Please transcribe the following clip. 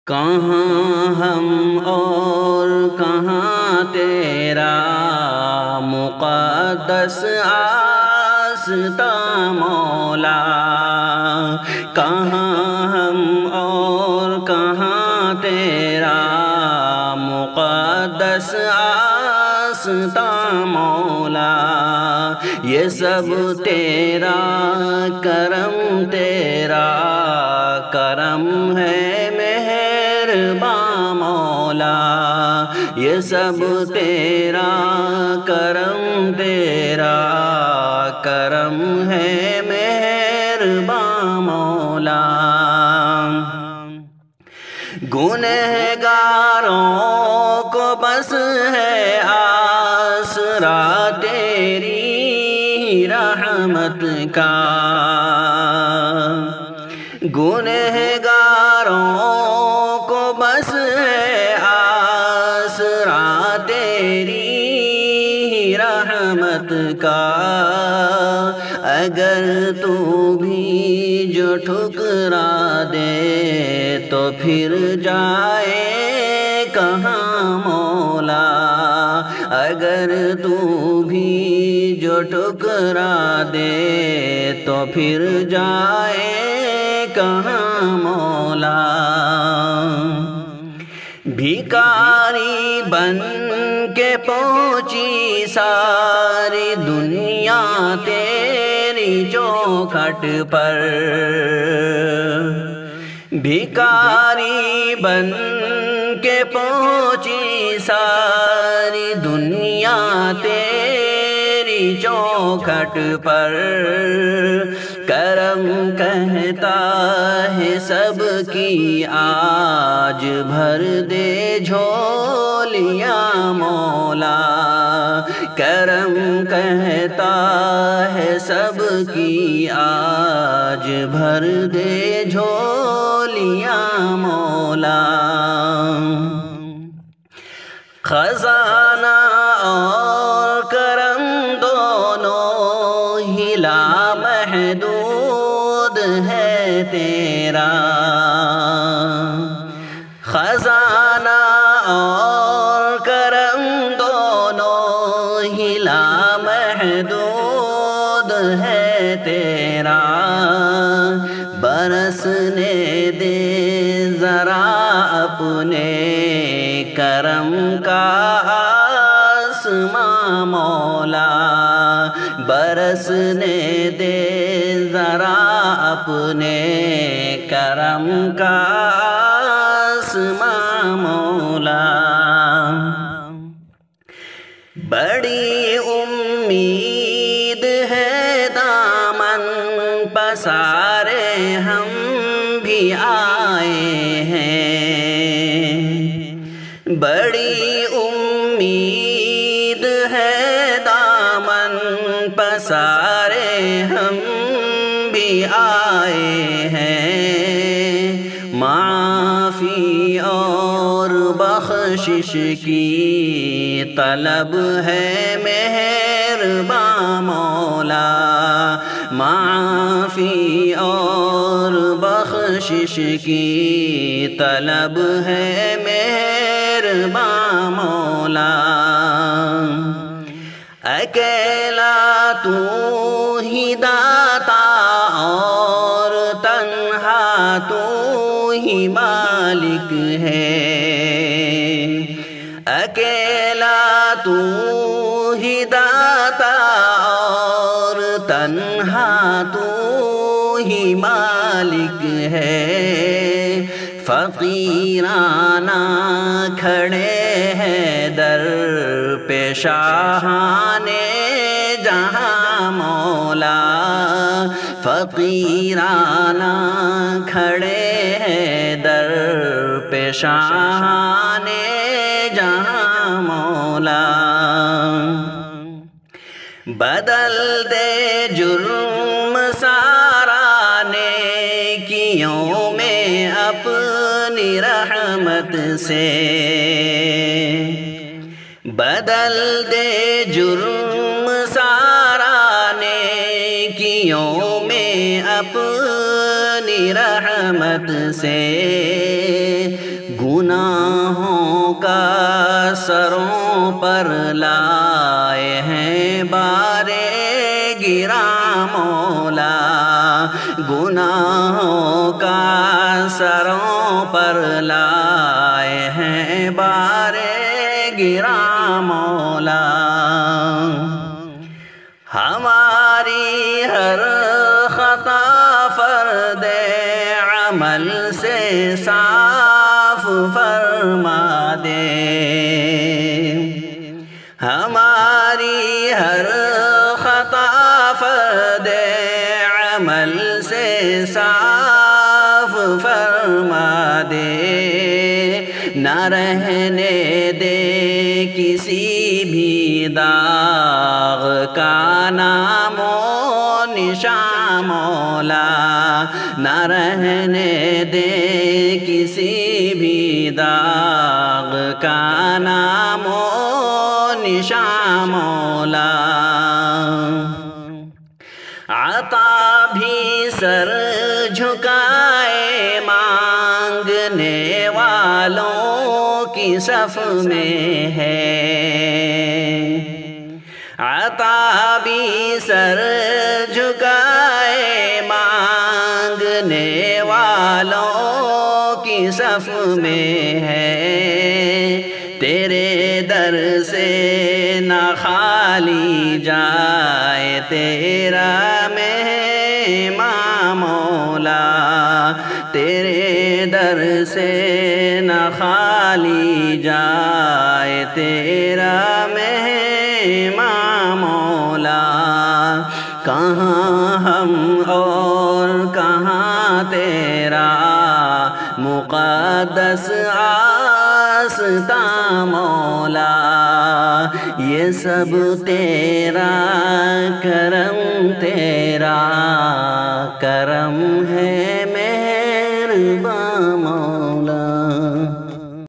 کہاں ہم اور کہاں تیرا مقدس آستاں مولا، کہاں ہم اور کہاں تیرا مقدس آستاں مولا، یہ سب تیرا کرم، تیرا کرم ہے مہرباں مولا، یہ سب تیرا کرم، تیرا کرم ہے مہرباں مولا۔ گنہگاروں کو بس ہے آسرا تیری رحمت کا، گنہگاروں کو بس ہے آسرا تیری رحمت کا، اگر تو بھی جو ٹھکرا دے تو پھر جائے کہاں مولا، اگر تو بھی جو ٹھکرا دے تو پھر جائے کہاں مولا۔ بھکاری بن کے پہنچی ساری دنیا تیری چوکھٹ پر، بھکاری بن کے پہنچی ساری دنیا تیری چوکھٹ پر، کرم کہتا ہے سب کی آج بھر دے جھولیاں مولا، کرم کہتا ہے سب کی آج بھر دے جھولیاں مولا۔ خزانہ اور کرم دونوں ہی لامحدود ہے تیرا، خزانہ اور کرم دونوں ہی لامحدود ہے تیرا، برسنے دے ذرا اپنے کرم کا آسماں مولا، برسنے دے ذرا اپنے کرم کا آسماں مولا۔ بڑی امید ہے دامن پسارے ہم بھی آئے ہیں، بڑی امید ہے دامن پسارے ہم بھی آئے ہیں، معافی اور بخشش کی طلب ہے مہرباں مولا، معافی اور بخشش کی طلب ہے مہرباں مولا۔ اکیلا تو ہی داتا اور تنہا تو ہی مالک ہے، اکیلا تو ہی داتا اور تنہا تو ہی مالک ہے، فقیرانہ کھڑے ہیں در پہ شاہان جہاں مولا، فقیرانہ کھڑے ہیں در پہ شاہان جہاں مولا، بدل دے جرم سارا نیکیوں میں اپنی رحمت سے، بدل دے جرم سارا نیکیوں میں اپنی رحمت سے، گناہوں کا سروں پر لائے ہیں بارے گراں مولا، گناہوں کا سروں پر لائے ہیں بارے گراں مولا، ہماری ہر خطا فرد عمل سے صاف فرما دے، ہماری ہر خطا فرد عمل سے صاف فرما دے، نہ رہنے دے کسی بھی داغ کا نام و نشان مولا، نہ رہنے دے کسی بھی داغ کا نام و نشان مولا، عطا بھی سر جھکائے مانگنے والوں کی صف میں ہے، عطا بھی سر جھکائے مانگنے والوں کی صف میں ہے، تیرے در سے نہ خالی جائے تیرا مہمان مولا، تیرے در سے نہ خالی جائے تیرا مہمان مولا، کہاں ہم اور کہاں تیرا مقدس آستاں مولا، یہ سب تیرا کرم، تیرا کرم ہے مہرباں مولا۔